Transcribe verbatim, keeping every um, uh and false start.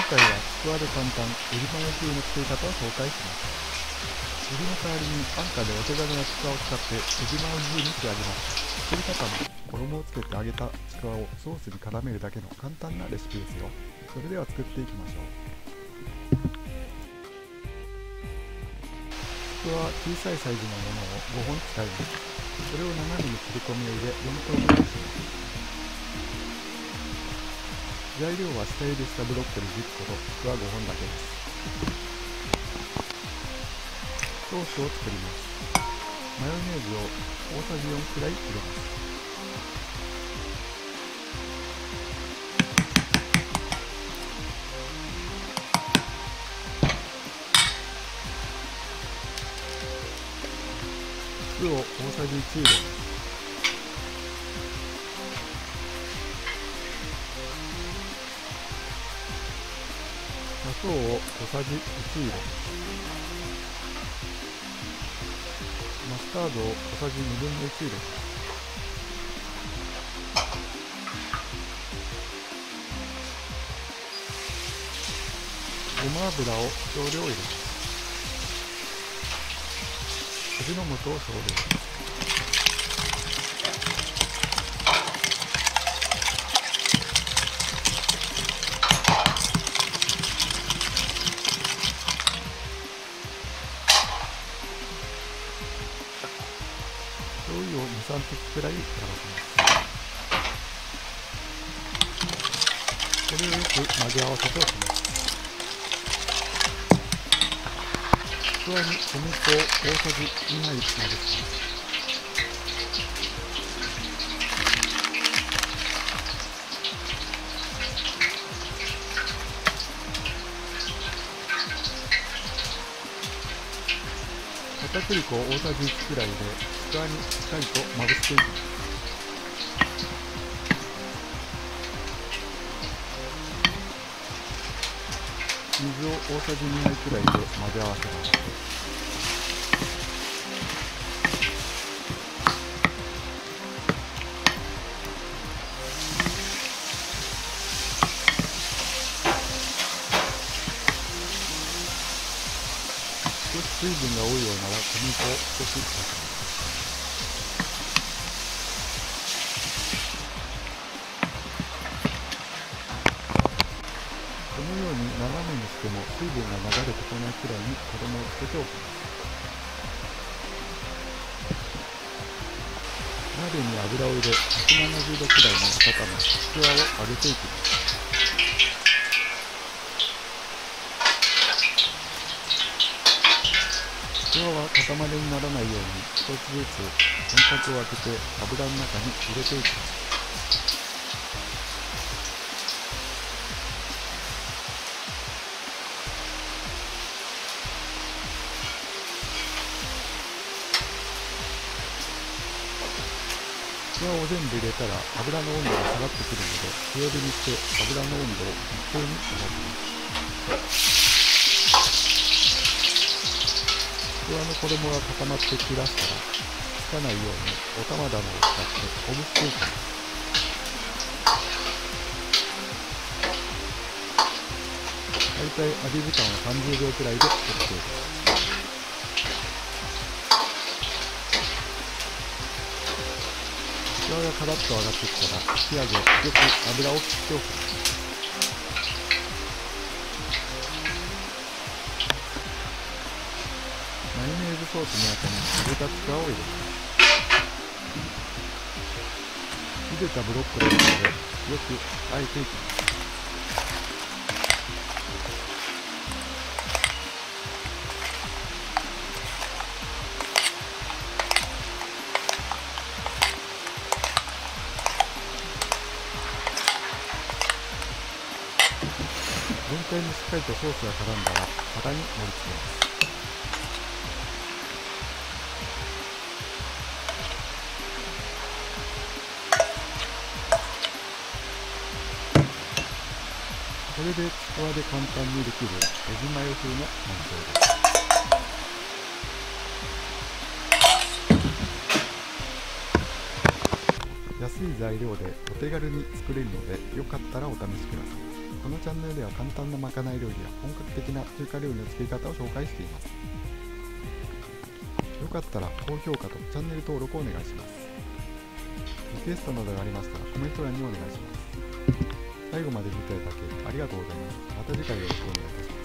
回はちくわで簡単エビマヨ風の作り方を紹介します。エビの代わりに安価でお手軽なちくわを使ってエビマヨ風に仕上げます。作り方も衣をつけて揚げたちくわをソースに絡めるだけの簡単なレシピですよ。それでは作っていきましょう。ちくわは小さいサイズのものをごほん使います。それを斜めに切り込みを入れよん等分にします。材料は下茹でしたブロッコリーじゅっことちくわごほんだけです。ソースを作ります。マヨネーズを大さじよんくらい入れます。酢を大さじいち入れます。砂糖を小さじいち入れます。マスタードを小さじにぶんのいち入れます。ごま油を少量入れます。味の素を少量です。醤油をに、さん滴くらい垂らします。これをよく混ぜ合わせておきます。ちくわに小麦粉を大さじにはい混ぜています。片栗粉を大さじいちくらいでちくわにしっかりとまぶしていきます。水を大さじにはいくらいで混ぜ合わせます。少し水分が多いようなら小麦粉を少しかけます。このように斜めにしても水分が流れてこないくらいに衣をつけておきます。鍋に油を入れひゃくななじゅうどくらいに温めちくわを揚げていきます。ちくわは塊にならないように一つずつ間隔を空けて油の中に入れていきます。ちくわを全部入れたら油の温度が下がってくるので強火にして油の温度を一定に保ちます。ちくわの衣が固まってきだしたらつかないようにお玉棚を使ってほぐしていきます。だいたい揚げ時間はさんじゅうびょうくらいで OK です。ちくわがカラッと揚がってきたら引き上げよく油を切っておきます。マヨネーズソースの中に茹でたちくわを入れます。茹でたブロッコリーなのでよくあえていきます。全体にしっかりとソースが絡んだら皿に盛り付けます。これでちくわで簡単にできるエビマヨ風の完成です。安い材料でお手軽に作れるのでよかったらお試しください。 このチャンネルでは簡単なまかない料理や本格的な中華料理の作り方を紹介しています。よかったら高評価とチャンネル登録をお願いします。リクエストなどがありましたらコメント欄にお願いします。最後まで見ていただきありがとうございます。また次回よろしくお願いいたします。